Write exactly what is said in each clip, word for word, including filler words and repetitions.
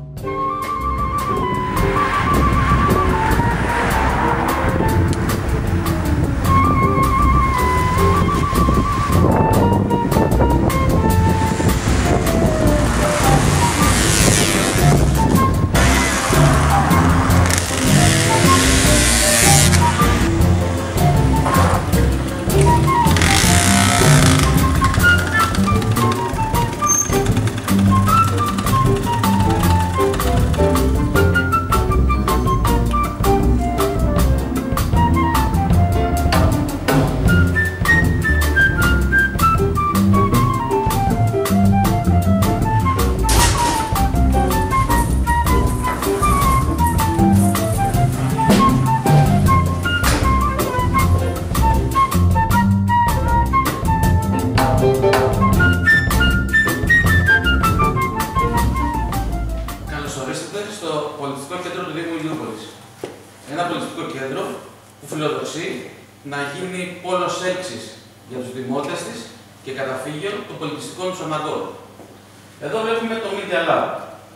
Στο πολιτιστικό κέντρο του Δήμου Ηλιούπολης. Ένα πολιτιστικό κέντρο που φιλοδοξεί να γίνει πόλος έλξης για τους δημότες της και καταφύγιο των πολιτιστικών τους αναγκών. Εδώ βλέπουμε το Media Lab.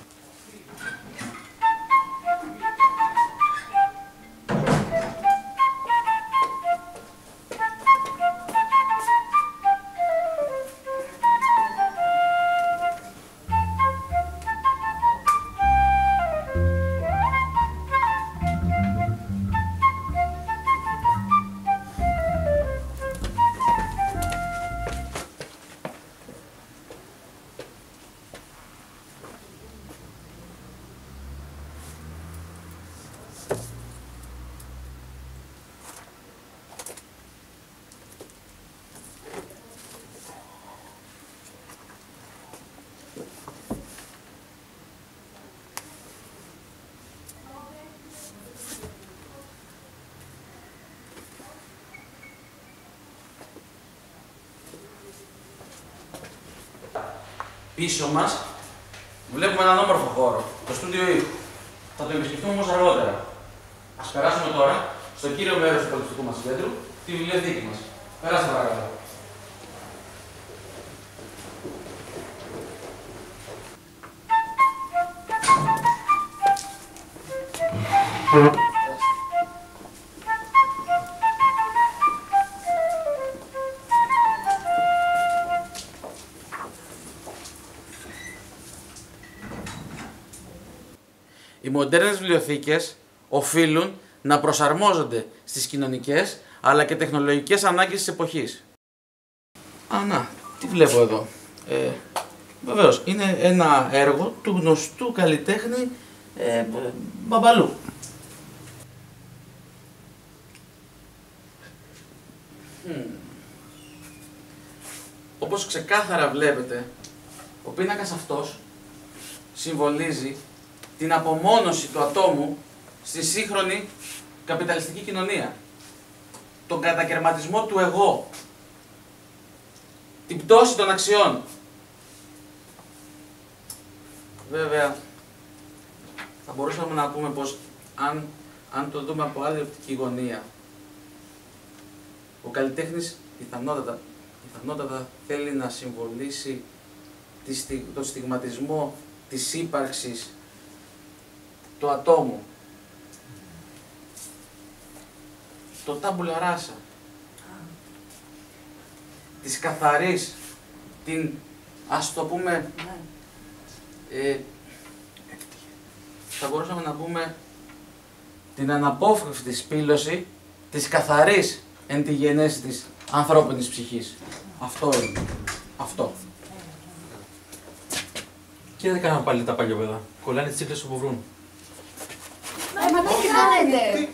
Πίσω μας βλέπουμε έναν όμορφο χώρο, το στούντιο ήχου. Θα το επισκεφτούμε όμως αργότερα. Ας περάσουμε τώρα στο κύριο μέρος του πολιτιστικού μας κέντρου, τη βιβλιοθήκη μας. Περάστε παρακαλώ. Οι μοντέρνες βιβλιοθήκες οφείλουν να προσαρμόζονται στις κοινωνικές αλλά και τεχνολογικές ανάγκες της εποχής. Α, να, τι βλέπω εδώ. Ε, βεβαίως, είναι ένα έργο του γνωστού καλλιτέχνη ε, Μπαμπαλού. Mm. Όπως ξεκάθαρα βλέπετε, ο πίνακας αυτός συμβολίζει την απομόνωση του ατόμου στη σύγχρονη καπιταλιστική κοινωνία. Τον κατακερματισμό του εγώ. Την πτώση των αξιών. Βέβαια, θα μπορούσαμε να πούμε πως αν, αν το δούμε από άλλη οπτική γωνία, ο καλλιτέχνης πιθανότατα, πιθανότατα θέλει να συμβολήσει τον στιγματισμό της ύπαρξης του ατόμου. Το τάμπουλα ράσα. Της καθαρής, την, ας το πούμε, ε, θα μπορούσαμε να πούμε την αναπόφευκτη σπήλωση της καθαρής εν τη γενέση της ανθρώπινης ψυχής. Αυτό είναι. Αυτό. Και δεν κάναμε πάλι τα παλιόπαιδα. Κολλάνε τις τσίκλες όπου βρουν. Μα τι κάνετε!